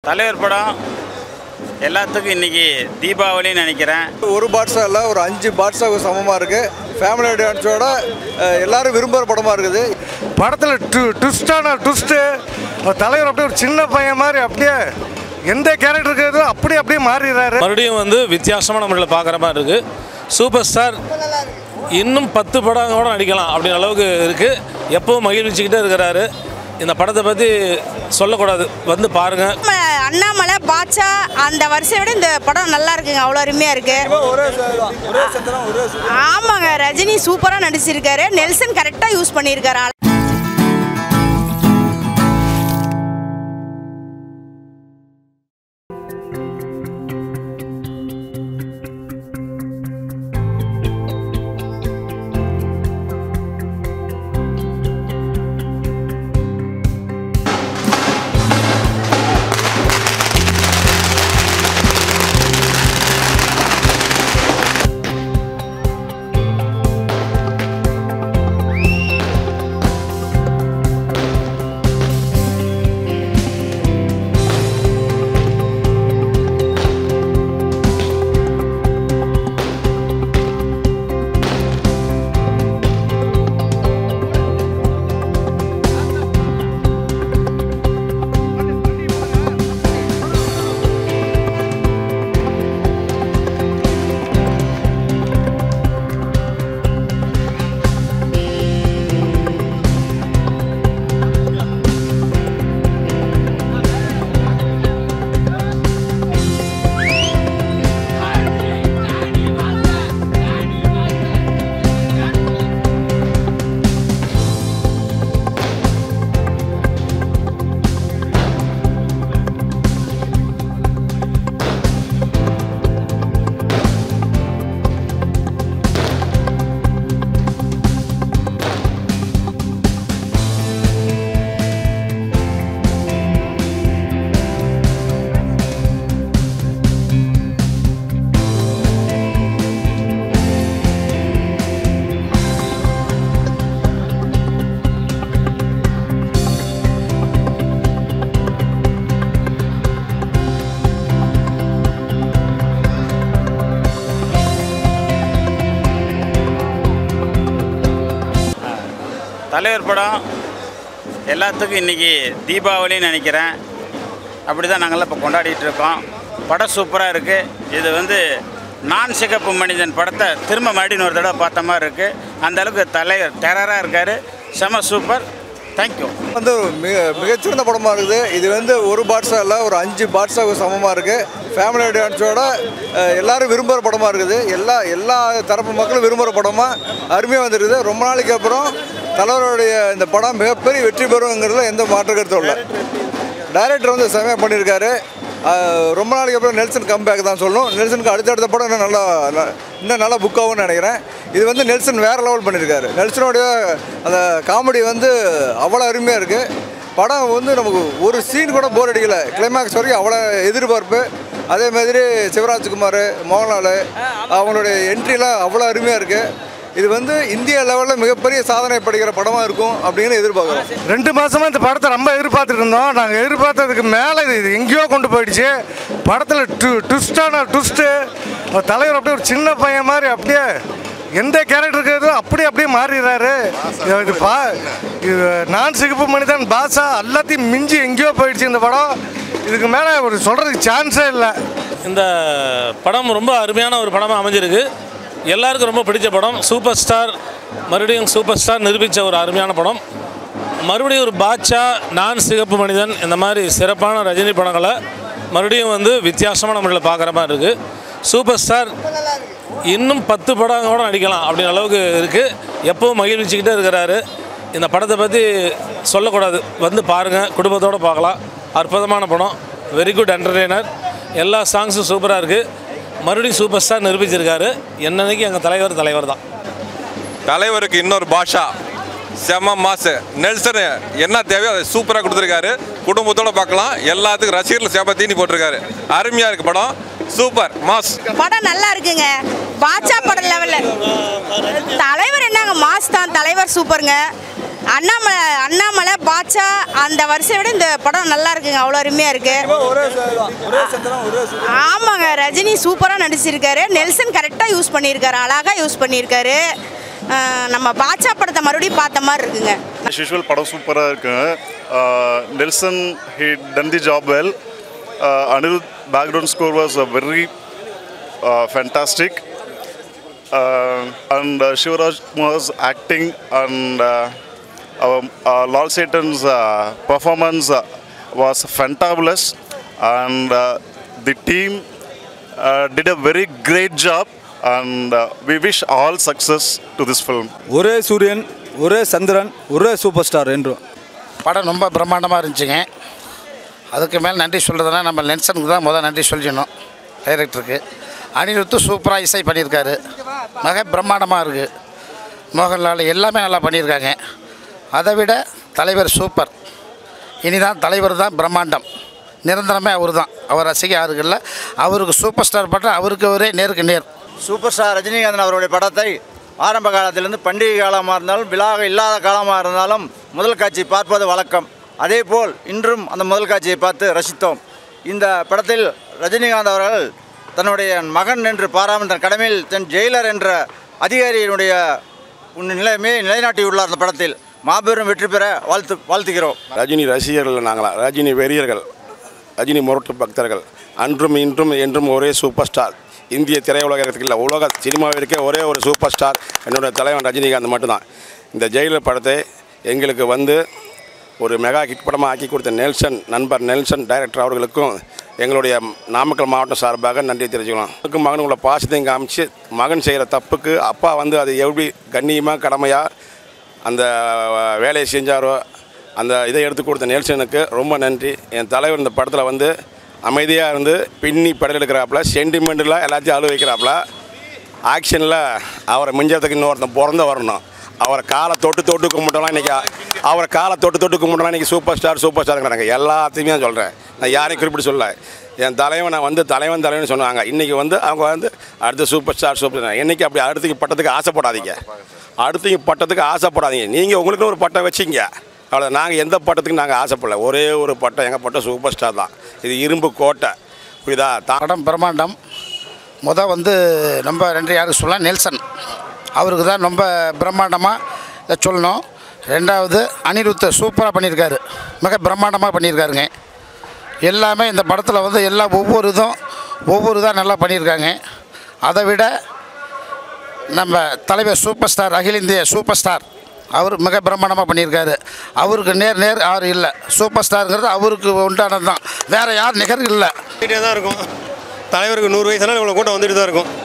தலைவர் படம் எல்லாத்துக்கும் இன்றைக்கி தீபாவளின்னு நினைக்கிறேன். ஒரு பாட்ஸா இல்லை, ஒரு 5 பாட்ஸாவுக்கு சமமாக இருக்குது. ஃபேமிலி டான்ஸோட எல்லோரும் விரும்புகிற படமாக இருக்குது. படத்தில் ட்விஸ்டான ட்விஸ்ட்டு, தலைவர் அப்படியே ஒரு சின்ன பையன் மாதிரி அப்படியே எந்த கேரக்டருக்கு ஏதோ அப்படியே மாறிடுறாரு. மறுபடியும் வந்து வித்தியாசமான முறையில் பார்க்குற மாதிரி இருக்குது. சூப்பர் ஸ்டார் இன்னும் 10 படம் கூட நடிக்கலாம் அப்படின்ற அளவுக்கு இருக்குது. எப்பவும் மகிழ்ச்சிக்கிட்டே இருக்கிறாரு. இந்த படத்தை பற்றி சொல்லக்கூடாது, வந்து பாருங்கள். அண்ணாமலை பாட்சா அந்த வருஷம் விட இந்த படம் நல்லா இருக்குங்க, அவ்வளோ அருமையாக இருக்குது. ஆமாங்க, ரஜினி சூப்பராக நடிச்சிருக்காரு. நெல்சன் கரெக்டாக யூஸ் பண்ணியிருக்காரு. தலைவர் படம் எல்லாத்துக்கும் இன்றைக்கி தீபாவளின்னு நினைக்கிறேன். அப்படி தான் நாங்கள்லாம் இப்போ கொண்டாடிட்டு இருக்கோம். படம் சூப்பராக இருக்குது. இது வந்து நான் சிகப்பு மனிதன் படத்தை திரும்ப மறுபடியும் ஒரு தடவை பார்த்த மாதிரி இருக்குது. அந்தளவுக்கு தலைவர் டெரராக இருக்கார். செம சூப்பர். தேங்க்யூ. வந்து மிகச்சிறந்த படமாக இருக்குது. இது வந்து ஒரு பாட்ஸா இல்லை, ஒரு 5 பாட்ஸாவுக்கு சமமாக இருக்குது. ஃபேமிலி டான்ஸோட எல்லோரும் விரும்புகிற படமாக இருக்குது. எல்லா தரப்பு மக்களும் விரும்புகிற படமாக அருமையாக வந்துருக்குது. ரொம்ப நாளைக்கு அப்புறம் தலைவருடைய இந்த படம் மிகப்பெரிய வெற்றி பெறுங்கிறதுல எந்த மாற்று கருத்தும் இல்லை. டைரக்டர் வந்து செமையாக பண்ணியிருக்காரு. ரொம்ப நாளைக்கு அப்புறம் நெல்சன் கம்பேக் தான் சொல்லணும். நெல்சனுக்கு அடுத்தடுத்த படம் இன்னும் நல்லா புக் ஆகும்னு நினைக்கிறேன். இது வந்து நெல்சன் வேறு லெவல் பண்ணியிருக்காரு. நெல்சனுடைய அந்த காமெடி வந்து அவ்வளோ அருமையாக இருக்குது. படம் வந்து நமக்கு ஒரு சீன் கூட போர் அடிக்கலை. கிளைமேக்ஸ் வரைக்கும் அவ்வளோ எதிர்பார்ப்பு. அதே மாதிரி சிவராஜ்குமார், மோகன்லால் அவங்களுடைய என்ட்ரிலாம் அவ்வளோ அருமையாக இருக்குது. இது வந்து இந்திய லெவலில் மிகப்பெரிய சாதனை படுகிற படமாக இருக்கும் அப்படின்னு எதிர்பார்க்குறோம். 2 மாதமாக இந்த படத்தை ரொம்ப எதிர்பார்த்துட்டு இருந்தோம். நாங்கள் எதிர்பார்த்ததுக்கு மேலே இது எங்கேயோ கொண்டு போயிடுச்சு. படத்தில் ட்விஸ்டான ட்விஸ்ட்டு, தலைவர் அப்படியே ஒரு சின்ன பையன் மாதிரி அப்படியே எந்த கேரக்டருக்கு ஏதோ அப்படியே மாறிடுறாரு. இது நான் சிகப்பு மனிதன் பாஷா எல்லாத்தையும் மிஞ்சி எங்கேயோ போயிடுச்சு இந்த படம். இதுக்கு மேலே ஒரு சொல்கிறதுக்கு சான்ஸே இல்லை. இந்த படம் ரொம்ப அருமையான ஒரு படமாக அமைஞ்சிருக்கு. எல்லாருக்கும் ரொம்ப பிடிச்ச படம். சூப்பர் ஸ்டார் மறுபடியும் சூப்பர் ஸ்டார் நிரூபித்த ஒரு அருமையான படம். மறுபடியும் ஒரு பாட்சா, நான் சிகப்பு மனிதன் இந்த மாதிரி சிறப்பான ரஜினி படங்களை மறுபடியும் வந்து வித்தியாசமான முறையில் பார்க்குற மாதிரி இருக்குது. சூப்பர் ஸ்டார் இன்னும் 10 படம் கூட நடிக்கலாம் அப்படின்ற அளவுக்கு இருக்குது. எப்பவும் மகிழ்ச்சிக்கிட்டே இருக்கிறாரு. இந்த படத்தை பற்றி சொல்லக்கூடாது, வந்து பாருங்கள், குடும்பத்தோடு பார்க்கலாம். அற்புதமான படம், வெரி குட் என்டர்டெய்னர். எல்லா சாங்ஸும் சூப்பராக இருக்குது. மறுபடியும் சூப்பர் ஸ்டார் நிரூபிச்சிருக்காரு. என்னன்னைக்கு எங்கள் தலைவர் தான். தலைவருக்கு இன்னொரு பாஷா செம மாசு. நெல்சன் என்ன தேவையோ அதை சூப்பராக கொடுத்துருக்காரு. குடும்பத்தோடு பார்க்கலாம். எல்லாத்துக்கும் ரசிகர்கள் செம தீனி போட்டிருக்காரு. அருமையாக இருக்குது படம். Super mass. படம் நல்லா இருக்குங்க. பாட்சா படம் லெவலில் தலைவர் என்னங்க மாஸ் தான். தலைவர் சூப்பருங்க. அண்ணாமலை பாட்சா அந்த வருஷம் விட இந்த படம் நல்லா இருக்குங்க, அவ்வளோ அருமையாக இருக்கு. ஆமாங்க, ரஜினி சூப்பராக நடிச்சிருக்காரு. நெல்சன் கரெக்டாக யூஸ் பண்ணியிருக்காரு, அழகாக யூஸ் பண்ணியிருக்காரு. நம்ம பாட்சா படத்தை மறுபடியும் பார்த்த மாதிரி இருக்குங்க. யூஷுவல் படம் சூப்பராக இருக்குங்க. Nelson he done the job well. Anirudh background score was very fantastic. And Shivaraj's acting and Lal Satan's performance was fantabulous, and the team did a very great job, and we wish all success to this film. ஒரே சூரியன், ஒரே சந்திரன், ஒரே super star என்றும் படம் ரொம்ப பிரம்மாண்டமாக இருந்துச்சுங்க. அதுக்கு மேலே நன்றி சொல்கிறதுனா நம்ம நெல்சனுக்கு தான் முதல் நன்றி சொல்லணும், டைரக்டருக்கு. அனிருத்து சூப்பராக இசை பண்ணியிருக்காரு, மிக பிரம்மாண்டமாக இருக்குது. மோகன்லால் எல்லாமே நல்லா பண்ணியிருக்காங்க. அதை விட தலைவர் சூப்பர். இனிதான் தலைவர் தான் பிரம்மாண்டம், நிரந்தரமே அவர் தான். அவர் ரசிக யாருக்குல்ல, அவருக்கு சூப்பர் ஸ்டார் பட்டம் அவருக்கு அவரே நேருக்கு நேர். சூப்பர் ஸ்டார் ரஜினிகாந்தன் அவருடைய படத்தை ஆரம்ப காலத்திலிருந்து பண்டிகை காலமாக இருந்தாலும் விழாக இல்லாத காலமாக இருந்தாலும் முதல் காட்சி பார்ப்பது வழக்கம். அதேபோல் இன்றும் அந்த முதல் காட்சியை பார்த்து ரசித்தோம். இந்த படத்தில் ரஜினிகாந்த் அவர்கள் தன்னுடைய மகன் என்று பாராமல் தன் கடமையில் தன் ஜெயிலர் என்ற அதிகாரியினுடைய நிலைமையை நிலைநாட்டியுள்ளார். அந்த படத்தில் மாபெரும் வெற்றி பெற வாழ்த்துகிறோம். ரஜினி ரசிகர்கள் நாங்களா, ரஜினி வெறியர்கள், ரஜினி முரட்டு பக்தர்கள், அன்றும் இன்றும் என்றும் ஒரே சூப்பர் ஸ்டார். இந்திய திரையுலகத்துக்கு இல்லை, உலக சினிமாவிற்கே ஒரே ஒரு சூப்பர் ஸ்டார் என்னுடைய தலைவன் ரஜினிகாந்த் மட்டும்தான். இந்த ஜெயிலர் படத்தை எங்களுக்கு வந்து ஒரு மெகா ஹிட் படமாக ஆக்கி கொடுத்த நெல்சன் நண்பர் நெல்சன் டைரக்டர் அவர்களுக்கும் எங்களுடைய நாமக்கல் மாவட்டம் சார்பாக நன்றி தெரிவிச்சுக்கலாம். மகனுக்குள்ள பாசத்தையும் காமிச்சு மகன் செய்கிற தப்புக்கு அப்பா வந்து அது எப்படி கண்ணியமாக கடமையாக அந்த வேலையை செஞ்சாரோ அந்த இதை எடுத்து கொடுத்த நெல்சனுக்கு ரொம்ப நன்றி. என் தலைவர் இந்த படத்தில் வந்து அமைதியாக இருந்து பின்னி படம் எடுக்கிறாப்புல, சென்டிமெண்ட்டில் எல்லாத்தையும் அழுவ வைக்கிறாப்புல, ஆக்ஷனில் அவரை மிஞ்சத்துக்கு இன்னொருத்தன் பிறந்த வரணும். அவரை காலை தொட்டு கும்பிட்டோம்லாம் இன்றைக்கி, அவரை காலை தொட்டு கும்பிட்டோம்லாம் இன்றைக்கி சூப்பர் ஸ்டாருங்கிறாங்க. எல்லாத்தையுமே நான் சொல்கிறேன், நான் யாரையும் குறிப்பிட்டு சொல்ல. என் தலைவன் நான் வந்து தலைவன் சொன்னாங்க. இன்றைக்கி வந்து அவங்க வந்து அடுத்த சூப்பர் ஸ்டார் என்றைக்கு அப்படி அடுத்த பட்டத்துக்கு ஆசைப்படாதீங்க, அடுத்த பட்டத்துக்கு ஆசைப்படாதீங்க. நீங்கள் உங்களுக்குன்னு ஒரு பட்டம் வச்சிங்க, அவ்வளோ. நாங்கள் எந்த பட்டத்துக்கு நாங்கள் ஆசைப்படல, ஒரே ஒரு பட்டம், எங்கள் பட்டம் சூப்பர் ஸ்டார் தான். இது இரும்பு கோட்டை, புரியுதா? படம் பிரம்மாண்டம். வந்து ரொம்ப நன்றி யாருக்கு சொல்லலாம், நெல்சன் அவருக்கு தான் ரொம்ப பிரம்மாண்டமாக இதை சொல்லணும். ரெண்டாவது அனிருத் சூப்பராக பண்ணியிருக்காரு, மிக பிரம்மாண்டமாக பண்ணியிருக்காருங்க. எல்லாமே இந்த படத்தில் வந்து எல்லாம் ஒவ்வொரு தான் நல்லா பண்ணியிருக்காங்க. அதை விட நம்ம தலைவர் சூப்பர் ஸ்டார், அகில இந்திய சூப்பர் ஸ்டார், அவர் மிக பிரம்மாண்டமாக பண்ணியிருக்காரு. அவருக்கு நேர் யாரும் இல்லை. சூப்பர் ஸ்டாருங்கிறது அவருக்கு உண்டானது தான், வேறு யார் நிகர் இல்லை. தான் இருக்கும். தலைவருக்கு 100 வயசுனாலும் இவ்வளோ கூட்டம் வந்துட்டு தான் இருக்கும்.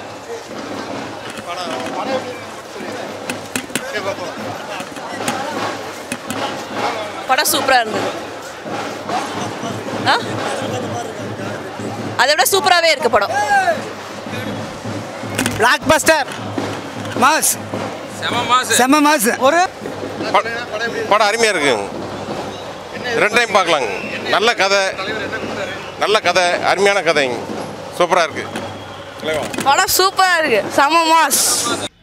படம் சூப்பராக இருந்தது. அதை விட சூப்பராகவே இருக்கு படம். பிளாக் பஸ்டர் மாஸ், செம மாஸ். ஒரு படம் அருமையாக இருக்குங்க, 2 டைம் பார்க்கலாங்க. நல்ல கதை, அருமையான கதைங்க, சூப்பராக இருக்குது. படம் சூப்பராக இருக்குது, செம மாஸ்.